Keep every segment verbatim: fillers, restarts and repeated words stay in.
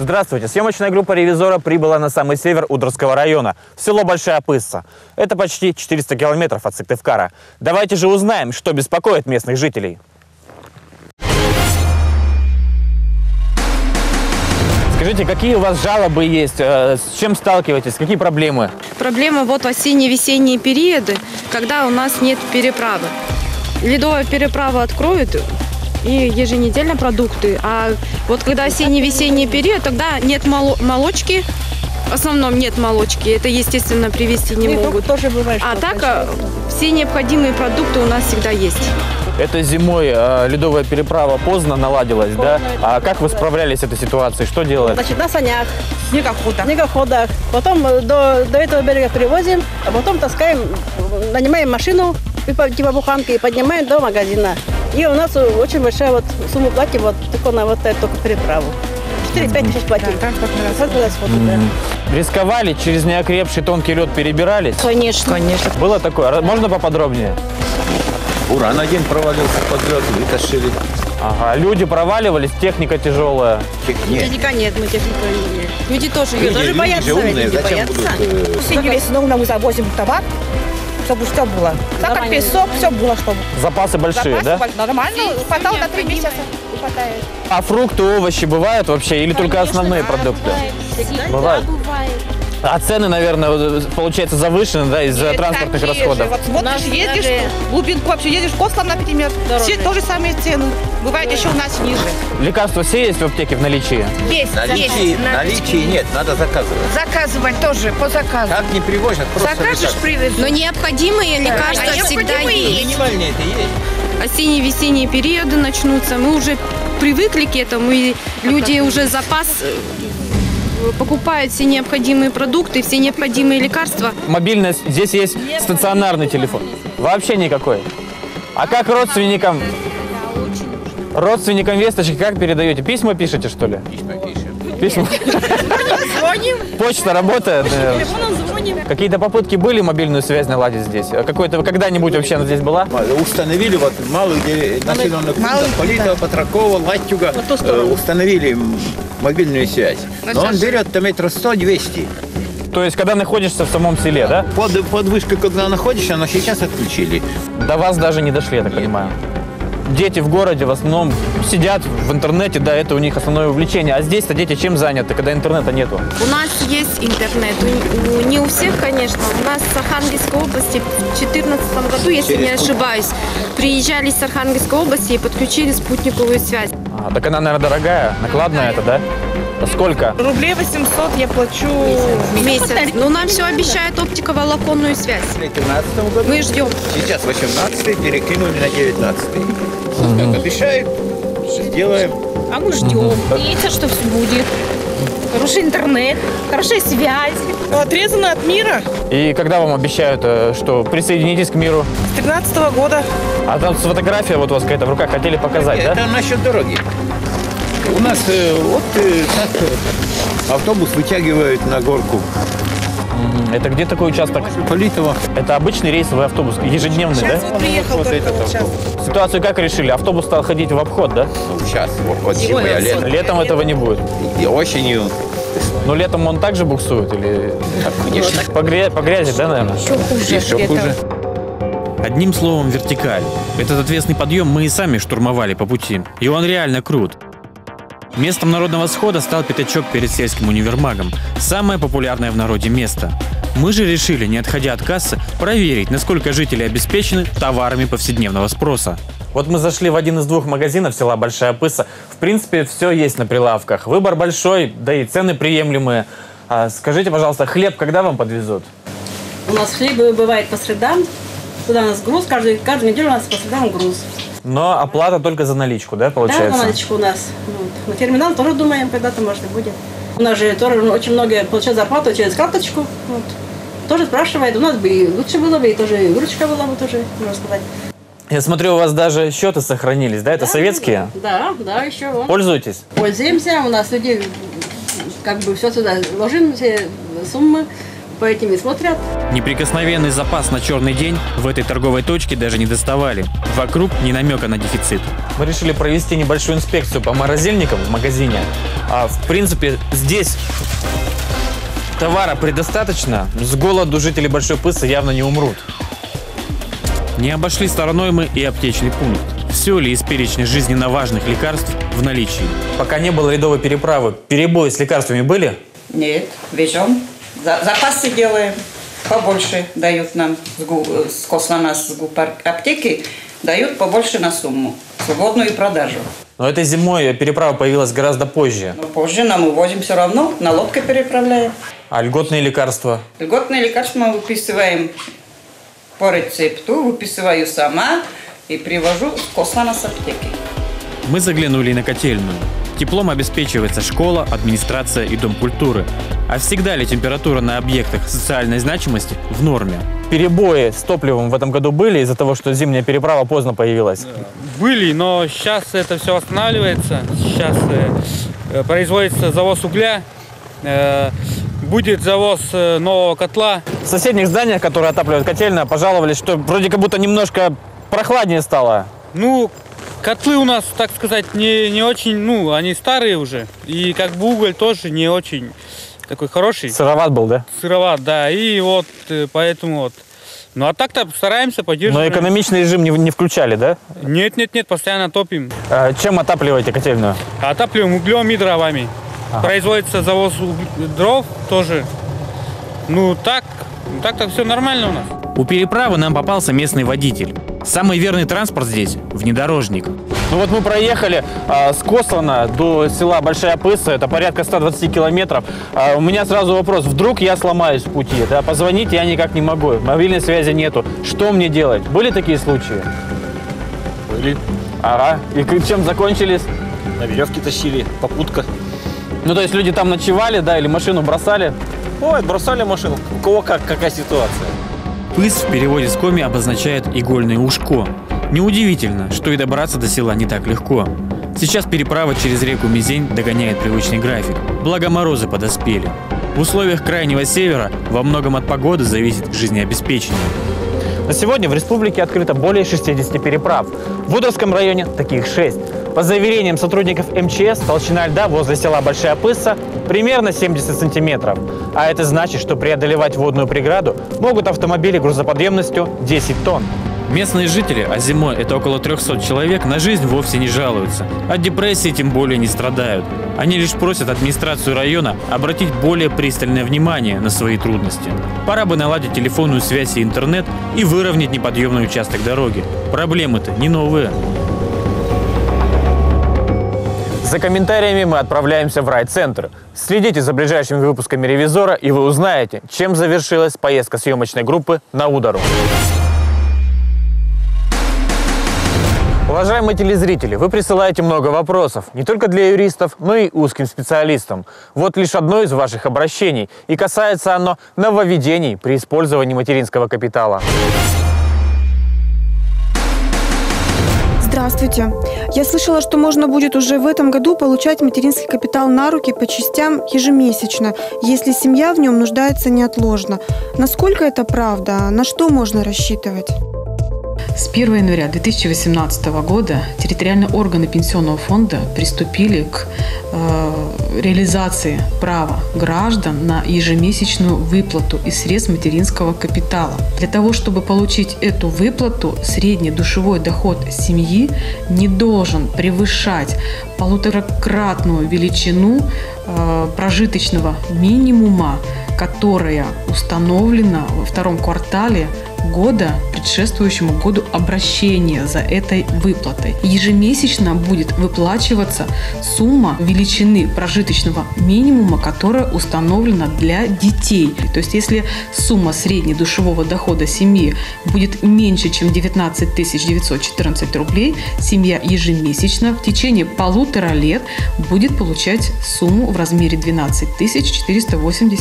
Здравствуйте. Съемочная группа «Ревизора» прибыла на самый север Удровского района, в село Большая Пысса. Это почти четыреста километров от Сыктывкара. Давайте же узнаем, что беспокоит местных жителей. Скажите, какие у вас жалобы есть, с чем сталкиваетесь, какие проблемы? Проблема вот осенне-весенние периоды, когда у нас нет переправы. Ледовая переправа откроют и еженедельно продукты. А вот когда осенне-весенний период, тогда нет моло молочки. В основном нет молочки. Это, естественно, привезти не могут. Тоже бывает, а так конечно, все необходимые продукты у нас всегда есть. Это зимой э, ледовая переправа поздно наладилась, поздно, да? А как вы справлялись с этой ситуацией? Что делали? Значит, на санях, снегоходах. снегоходах. Потом до, до этого берега привозим, а потом таскаем, нанимаем машину типа буханки и поднимаем до магазина. И у нас очень большая вот сумма платим вот только на вот эту переправу. четыре-пять тысяч платим. Да, mm-hmm. да. Рисковали, через неокрепший тонкий лед перебирались? Конечно. Конечно. Было такое? Можно поподробнее? Уран один провалился под лед, вытащили. Ага, люди проваливались, техника тяжелая. Нет. Техника нет, мы техника нет. Люди тоже, люди, тоже люди боятся. Умные, люди боятся. Будут, осенью весной мы завозим товар, чтобы все было. Так как песок, все было, чтобы. Запасы большие, Запасы да? Нормально, хватало на три месяца. Хватает. А фрукты, овощи бывают вообще или Конечно, только основные да, продукты? Бывает. Бывает. Да, бывает. А цены, наверное, получается завышены, да, из-за транспортных расходов? Вот смотришь, едешь, даже... глубинку вообще едешь, Кослав, например, все тоже самые цены. Бывает да. еще у нас ниже. Лекарства все есть в аптеке в наличии? Есть. Наличии, есть. наличии нет, надо заказывать. Заказывать тоже, по заказу. Как не привозят, просто закажешь, привезут. Но необходимые да. лекарства а всегда есть. Минимальные это есть. Осенне-весенние периоды начнутся, мы уже привыкли к этому, и люди уже запас покупают все необходимые продукты, все необходимые лекарства. Мобильность, здесь есть стационарный телефон. Вообще никакой. А как родственникам, родственникам весточки как передаете? Письма пишете, что ли? Письма пишем. Письма? Звоним. Почта работает? Телефоном звоним. Какие-то попытки были мобильную связь наладить здесь? Какой-то когда-нибудь вообще она здесь была? Установили вот малых населенных пунктов, Политова, Патракова, Латтюга, установили мобильную связь. Но он берет там метров сто-двести. То есть, когда находишься в самом селе, да? Под, под вышкой, когда находишься, но сейчас отключили. До вас даже не дошли, я так понимаю. Дети в городе в основном сидят в интернете, да, это у них основное увлечение. А здесь-то дети чем заняты, когда интернета нету? У нас есть интернет. У, не у всех, конечно. У нас в Архангельской области в две тысячи четырнадцатом году, если Через не ошибаюсь, приезжали с Архангельской области и подключили спутниковую связь. А, так она, наверное, дорогая, накладная это, да? А сколько? Рублей восемьсот я плачу в месяц. Ну, нам все обещают оптиковолоконную связь. В две тысячи тринадцатом году. Мы ждем. Сейчас восемнадцатый перекинули на девятнадцатый. Как обещают, сделаем. А мы ждем. Надеемся, что все будет. Хороший интернет, хорошая связь. Отрезано от мира. И когда вам обещают, что присоединитесь к миру? С тринадцатого года. А там фотография вот у вас какая-то в руках, хотели показать, это да? Это насчет дороги. У нас э, вот э, так, автобус вытягивают на горку. Это где такой участок? Политова. Это обычный рейсовый автобус, ежедневный, сейчас да? Вот приехал вот этот вот сейчас. Ситуацию как решили? Автобус стал ходить в обход, да? Ну, сейчас, вот, вот зимой, а летом. Летом этого не будет? И осенью. Но летом он также буксует? Или... Так, конечно. По, гря... По грязи, да, наверное? Еще хуже. Еще хуже. Одним словом, вертикаль. Этот ответственный подъем мы и сами штурмовали по пути. И он реально крут. Местом народного схода стал пятачок перед сельским универмагом. Самое популярное в народе место. Мы же решили, не отходя от кассы, проверить, насколько жители обеспечены товарами повседневного спроса. Вот мы зашли в один из двух магазинов села Большая Пысса. В принципе, все есть на прилавках. Выбор большой, да и цены приемлемые. А скажите, пожалуйста, хлеб когда вам подвезут? У нас хлеб бывает по средам. Туда у нас груз, каждый, каждую неделю у нас по средам груз. Но оплата только за наличку, да, получается? Да, за наличку у нас. Вот. На терминал тоже думаем, когда-то, может, и будет. У нас же тоже очень много получают зарплату через карточку. Вот. Тоже спрашивает. У нас бы и лучше было бы, и тоже и выручка была бы тоже, можно сказать. Я смотрю, у вас даже счеты сохранились, да? Это да, советские? Да, да, еще. Вон. Пользуетесь? Пользуемся. У нас люди как бы все сюда ложим, все суммы. по этим и смотрят. Неприкосновенный запас на черный день в этой торговой точке даже не доставали. Вокруг ни намека на дефицит. Мы решили провести небольшую инспекцию по морозильникам в магазине. А, в принципе, здесь товара предостаточно. С голоду жители Большой Пыссы явно не умрут. Не обошли стороной мы и аптечный пункт. Все ли из перечня жизненно важных лекарств в наличии? Пока не было ледовой переправы, перебои с лекарствами были? Нет, везем. За- запасы делаем. Побольше дают нам с, гу, с Кослана, с гу аптеки, дают побольше на сумму. Свободную продажу. Но этой зимой переправа появилась гораздо позже. Но позже нам увозим все равно, на лодке переправляем. А льготные лекарства? Льготные лекарства мы выписываем по рецепту, выписываю сама и привожу с Кослана с аптеки. Мы заглянули на котельную. Теплом обеспечивается школа, администрация и дом культуры. А всегда ли температура на объектах социальной значимости в норме? Перебои с топливом в этом году были из-за того, что зимняя переправа поздно появилась? Были, но сейчас это все останавливается. Сейчас э, производится завоз угля, э, будет завоз э, нового котла. В соседних зданиях, которые отапливают котельную, пожаловались, что вроде как будто немножко прохладнее стало. Ну, котлы у нас, так сказать, не, не очень, ну, они старые уже. И как бы уголь тоже не очень такой хороший. Сыроват был, да? Сыроват, да. И вот э, поэтому вот. Ну а так-то стараемся, поддерживаем. Но экономичный режим не, не включали, да? Нет, нет, нет, постоянно топим. А чем отапливаете котельную? Отапливаем углем и дровами. Ага. Производится завоз дров тоже. Ну так, так-то все нормально у нас. У переправы нам попался местный водитель. Самый верный транспорт здесь – внедорожник. Ну вот мы проехали а, с Кослана до села Большая Пысса, это порядка ста двадцати километров. А, у меня сразу вопрос, вдруг я сломаюсь в пути, да, позвонить я никак не могу, мобильной связи нету. Что мне делать? Были такие случаи? Были. Ага, и к- чем закончились? На веревке тащили, попутка. Ну то есть люди там ночевали, да, или машину бросали? Ой, бросали машину. У кого как, какая ситуация. Пыс в переводе с коми обозначает игольное ушко. Неудивительно, что и добраться до села не так легко. Сейчас переправа через реку Мизень догоняет привычный график, благо морозы подоспели. В условиях крайнего севера во многом от погоды зависит жизнеобеспечение. На сегодня в республике открыто более шестидесяти переправ. В Удровском районе таких шесть. По заверениям сотрудников эм че эс, толщина льда возле села Большая Пысса примерно семьдесят сантиметров. А это значит, что преодолевать водную преграду могут автомобили грузоподъемностью десять тонн. Местные жители, а зимой это около трёхсот человек, на жизнь вовсе не жалуются. От депрессии тем более не страдают. Они лишь просят администрацию района обратить более пристальное внимание на свои трудности. Пора бы наладить телефонную связь и интернет и выровнять неподъемный участок дороги. Проблемы-то не новые. За комментариями мы отправляемся в райцентр. Следите за ближайшими выпусками «Ревизора», и вы узнаете, чем завершилась поездка съемочной группы на Удару. Уважаемые телезрители, вы присылаете много вопросов, не только для юристов, но и узким специалистам. Вот лишь одно из ваших обращений, и касается оно нововведений при использовании материнского капитала. Здравствуйте. Я слышала, что можно будет уже в этом году получать материнский капитал на руки по частям ежемесячно, если семья в нем нуждается неотложно. Насколько это правда? На что можно рассчитывать? С первого января две тысячи восемнадцатого года территориальные органы Пенсионного фонда приступили к э, реализации права граждан на ежемесячную выплату из средств материнского капитала. Для того, чтобы получить эту выплату, средний душевой доход семьи не должен превышать полуторакратную величину э, прожиточного минимума, которая установлена во втором квартале года, предшествующему году обращения за этой выплатой. Ежемесячно будет выплачиваться сумма величины прожиточного минимума, которая установлена для детей. То есть, если сумма среднедушевого дохода семьи будет меньше, чем девятнадцать тысяч девятьсот четырнадцать рублей, семья ежемесячно в течение полутора лет будет получать сумму в размере двенадцать тысяч четыреста восемьдесят семь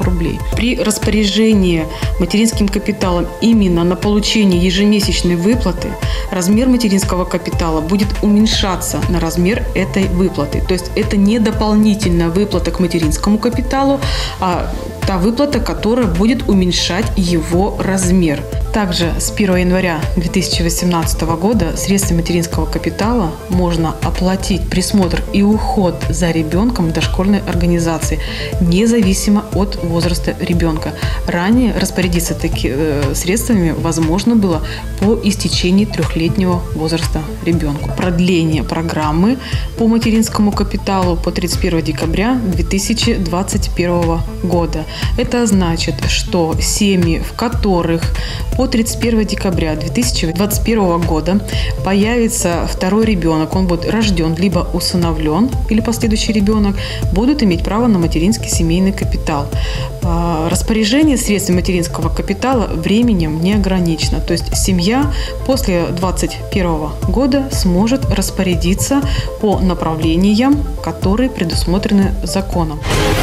рублей. При распоряжении материнским капиталом именно на получение ежемесячной выплаты размер материнского капитала будет уменьшаться на размер этой выплаты. То есть это не дополнительная выплата к материнскому капиталу, а та выплата, которая будет уменьшать его размер. Также с первого января две тысячи восемнадцатого года средства материнского капитала можно оплатить присмотр и уход за ребенком в дошкольной организации, независимо от возраста ребенка. Ранее распорядиться такими средствами возможно было по истечении трехлетнего возраста ребенка. Продление программы по материнскому капиталу по тридцать первого декабря две тысячи двадцать первого года. Это значит, что семьи, в которых по тридцать первого декабря две тысячи двадцать первого года появится второй ребенок, он будет рожден либо усыновлен или последующий ребенок, будут иметь право на материнский семейный капитал. Распоряжение средств материнского капитала временем не ограничено. То есть семья после двадцать первого года сможет распорядиться по направлениям, которые предусмотрены законом.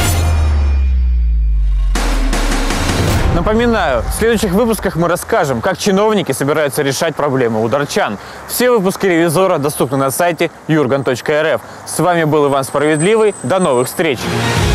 Напоминаю, в следующих выпусках мы расскажем, как чиновники собираются решать проблемы ударчан. Все выпуски «Ревизора» доступны на сайте юрган точка эр эф. С вами был Иван Справедливый. До новых встреч!